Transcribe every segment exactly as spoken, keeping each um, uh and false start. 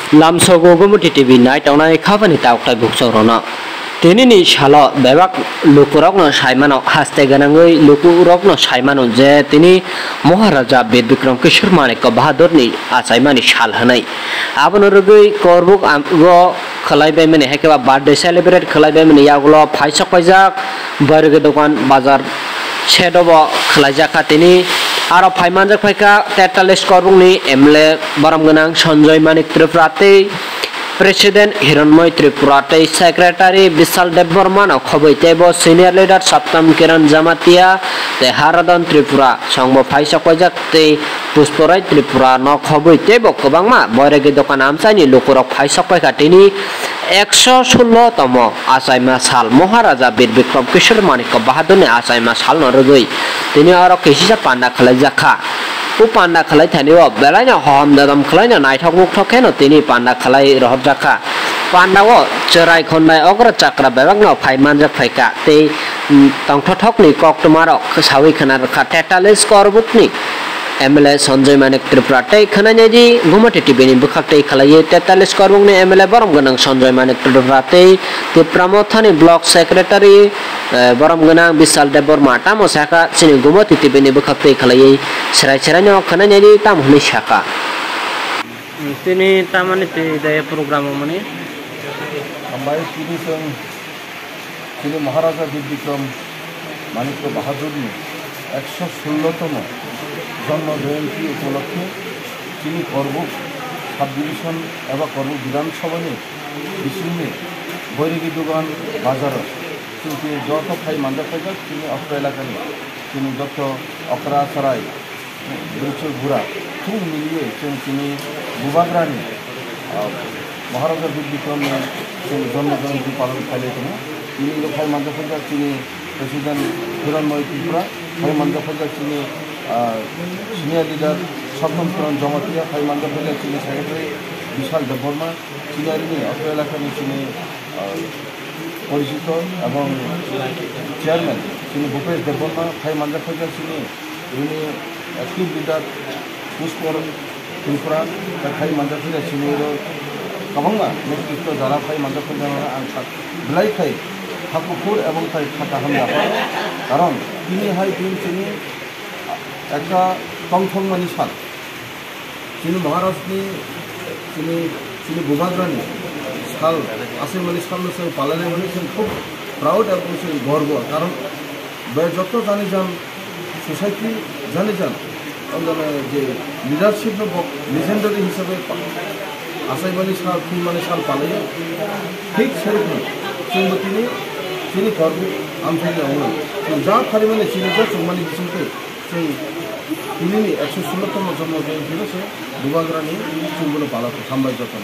लामसगो गुमुटी TV night आउनाय खाबानि तावक्ताय बुकसरना तेनिनि साल बेबाक लुकुरकनो साइमानो हास्ते गनाङै लुकुरकनो साइमानो जे तिनि महाराजा बीर विक्रम किशोर माणिक बाहादुरनि आसाइमानि साल होनाय आबनो रगै करबुक आमगो खलायबाय माने हेकेबा बर्थडे सेलिब्रेट खलायबाय माने यागलो फाइसक फाइजाक बरगे दखान बाजार सेदब खलायजाखा तिनि आरो फाइमानजाक फाइका तेतालीस करबुकनि एमएलए बरम गोनां सन्जय माणिक त्रिपुराते प्रेसिडेंट हिरणमय त्रिपुराते सेक्रेटारि विशाल देव बर्मन खबैतेबो सिनियर लीडर सप्तम किरण जमातिया ते हारादन त्रिपुरा संग फाइसक फाइजाक ते पुष्पराय त्रिपुरा न खबैतेबो गोबांमा बरगे दखान आमसानि लुकुरक फाइसक फाइका तिनि एकशो षोलो तम आसाइमा साल महाराजा बीर विक्रम किशोर माणिक बाहादुरनि आसाइमा साल नरगै तिनि आरो केसिसा पान्डा खलायजाखा उ पान्डा खलाय थानिव बेलायना हम ददम खलायना नायथक मुक्थक केनो तिनि पान्डा खलाय रहबजाखा पान्डाओ चराय खन्दाय अग्र चक्र बेबागनो फाइमानजाक फाइका ते तंथथकनि कक्टमारो सावै खना रखा तेतालीस करबुकनि एमएलए संजय माणिक त्रिपुराते खनायनायदि गुमटी टिभिनि बुखाक्ते खलायै तेतालीस करबुकनि एमएलए बरम गोनां संजय माणिक त्रिपुराते तिप्रामथानि ब्लक सेक्रेटारि बरम गोनां विशाल देव बर्मा तामो साखा सिनि गुमटी टिभिनि बुखाक्ते खलायै सेराय सेरायनो खनायनायदि ताम हुनि साखा तिनि तामानि ते दे प्रोग्राम माने आमबाय तिनि जों तिनि महाराजा बीर विक्रम माणिक बाहादुरनि एकशो षोलो तम जन्म जयंती उपलक्षे তিনি করবুক সাব ডিভিশন এবার করবুক বিধানসভানি বিশিংনি বৈরাগী দোকান বাজার কিন্তু যত ফাই মানজা ফাইজা তিনি অক্র এলাকানি তিনি যত অকরা সরাই ব্রিচুর ঘুরা খুব মিলিয়ে তিনি বুবাগ্রানি মহারাজা বীর বিক্রমে জন্ম জয়ন্তী পালন খাইলে তিনি তিনি ফাই মানজা ফাইজা তিনি প্রেসিডেন্ট হিরণময় ত্রিপুরা ফাই মানজা ফাইজা তিনি সিনিয়র লিডার সপ্তম কিরণ জমাতিয়া ফাই মানজা ফাইজা তিনি সেক্রেটারি বিশাল দেববর্মা চিনারিনি অত্র এলাকানি তিনি পরিচিত এবং চেয়ারম্যান তিনি ভূপেশ দেববর্মা ফাই মানজা ফাইজা তিনি ইনি অ্যাক্টিভ লিডার পুষ্পর ত্রিপুরা ফাই মানজা ফাইজা তিনি गोबां नेतृत्व जाना फाइ मानजा फाइजा आं बिलाइ खाय हाकुफुर এবং তাই খাতা হামলা কারণ তিনি হাই তিনি তিনি একটা টংথংমানি সাল তিনি মহারাজনি তিনি তিনি বুবাগ্রানি সাল আসাইমানি সালनि सायाव পালালে মানে जों খুব प्राउड এবং जों গর্ব কারণ বে যত জানি যান সোসাইটি জানি যান মানে যে লিডারশিপ লিজেন্ডারি হিসাবে आसाइमानि साल फुलमानि साल पालायो ठीक सेरखम जोंबो तिनि तिनि करबुक आमसाइनि आवनो जों जा फारिमाने तिनि जा जोंमानि बिसंखौ जों तिनिनि एकशो षोलो तम जन्म जयन्तीनो जों बुबाग्रानि जोंबो पालाखौ हामबाय जतन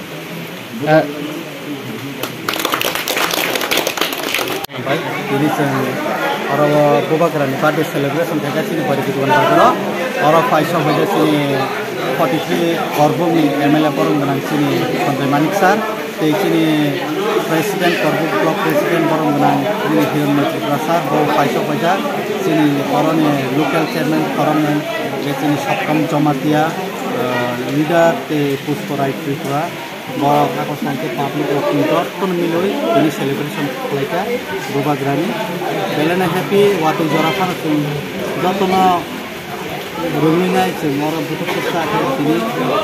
बाय तिनि जों आरो बुबाग्रानि बर्थडे सेलिब्रेशन थागासिनो बरगे दखान बाजाराव आरो फाइसा फैगासिनो फोर्टी थ्री करबुकनि एमएलए बरम गोनां सिनि सन्जय माणिक सार ते सिनि प्रेसिडेंट करबुक ब्लक प्रेसिडेंट बरम गोनां सिनि हिरणमय त्रिपुरा सार बो फाइसा फैसा सिनि अरनि लोकल चेयरमैन करममैन बे सिनि सप्तम जमातिया लिडार ते पुष्पराय त्रिपुरा बर कागज संख्या पाब्लिक अफिसर कोन मिलय बिनि सेलिब्रेशन खालायता बुबाग्रानि बेलेना हेपी वाटु जराफार जतन रोमिनाय जों आरो बुथुखसा दिनै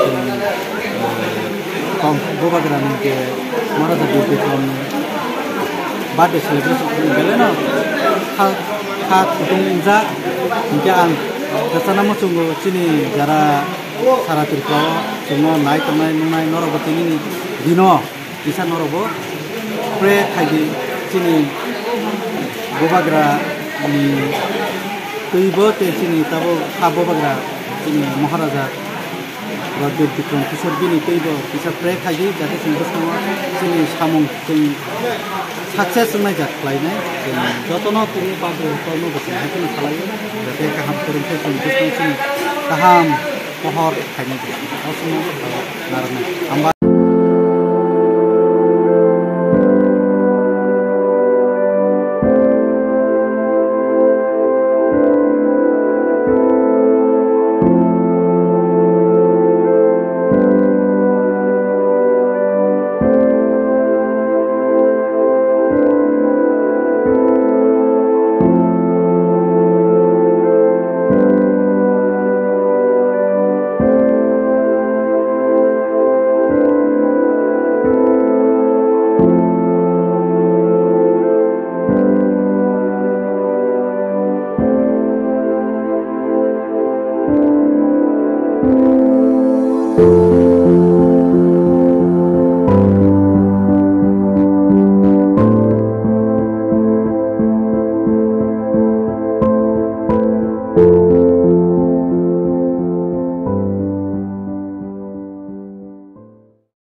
कम बुबाग्रानि के महाराजा बीर विक्रम बर्थडे सेलिब्रेशन बेलेना खा खा खुदुंजा इनके आं गसानामो जोङो चिनि जारा सारा त्रिपुरा जोङो नाय तनाय नुनाय नरबतिनि दिनो बिसा नरबो प्रे खायदि चिनि बुबाग्रानि तैबो ते चिनि ताबो खाबो बाग्रा चिनि महाराजा बीर विक्रम किशोर बिनि तैबो बिसा प्रे खायदि जाथे जों बसङो चिनि सामुं जों सक्सेस नाय जाख्लायनाय जों जतनो तिनि बागो कर्म बसङ हाकिन खालायो जाथे गाहाम फोरोंथाय जों बसङ चिनि गाहाम महर खायनाय असनो नारनाय